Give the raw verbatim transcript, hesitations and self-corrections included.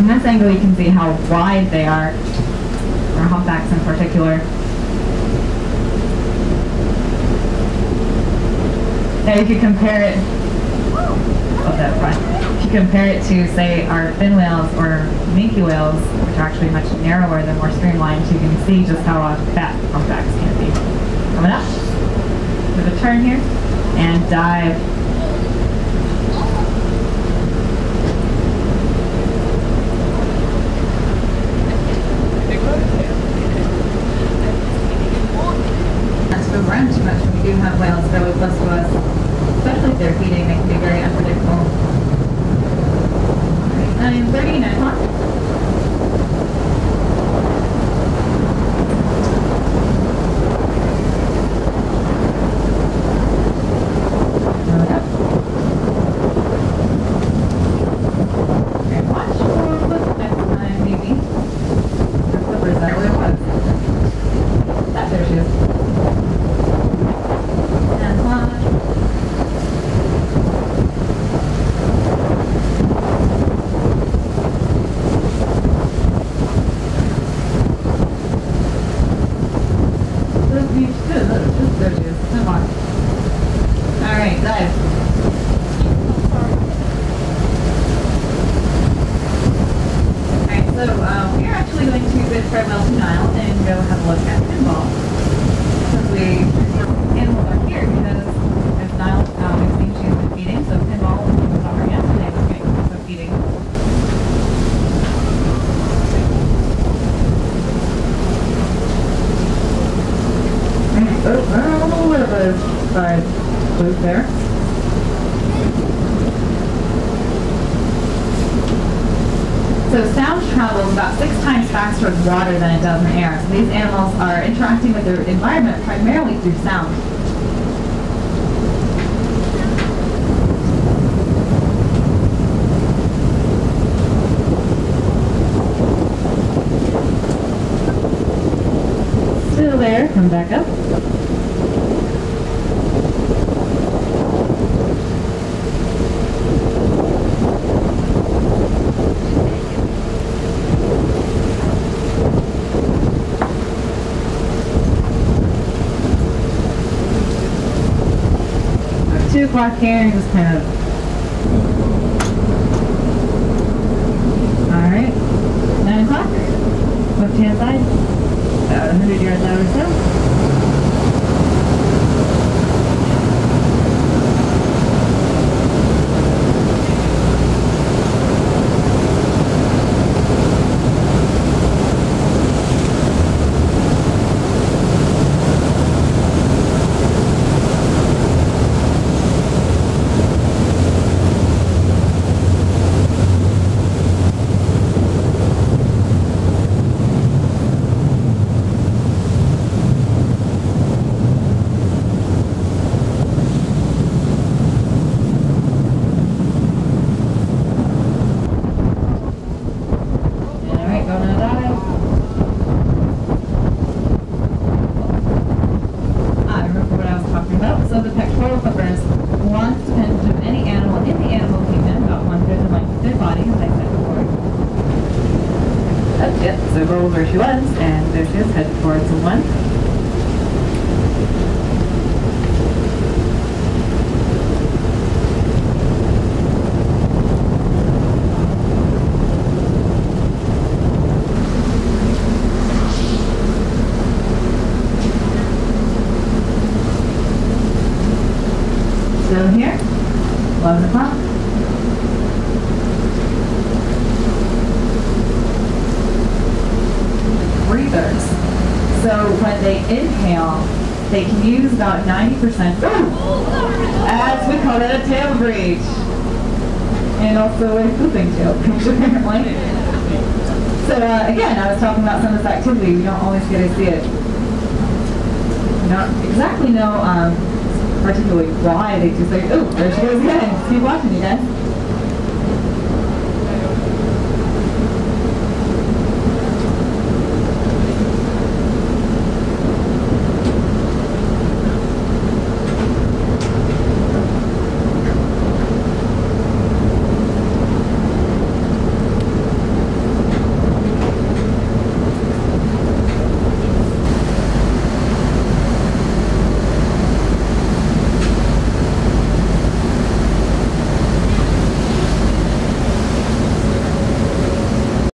this angle you can see how wide they are, or humpbacks in particular. Now you could compare it, oh, that front. If you compare it to, say, our fin whales or minke whales, which are actually much narrower than more streamlined, you can see just how uh, fat humpbacks can be. Coming up, with a turn here, and dive. That's for around too much when we do have whales fairly close to us. Especially if they're feeding, they can be very unpredictable. nine thirty, nine o'clock. And watch for flip next time, maybe. Or flippers, that really was. That, there she is. And watch. Alright, dive. Alright, so um, we're actually going to bid farewell to Nile and go have a look at pinball. Since we animals are here because if Nile, um, we've seen she's been feeding, so pinball was on her yesterday was getting also feeding. Oh, a little bit of a side loop there. So sound travels about six times faster with water than it does in the air. So these animals are interacting with their environment primarily through sound. Still there, come back up. Two o'clock here and just kind of. Alright. Nine o'clock. Left hand side. About a hundred yards out or so. So the pectoral flippers, one depends on any animal in the animal kingdom, about one third the length of their body, as I said before. That's it. So go where she was, and there she is, headed towards the one. Still here, eleven o'clock. Breathers. So when they inhale, they can use about ninety percent, as we call it, a tail breach. And also a pooping tail breach, apparently. So uh, again, I was talking about some of this activity. We don't always get to see it. We don't exactly know um, particularly why they just say, oh, there she goes again. Keep watching, you guys.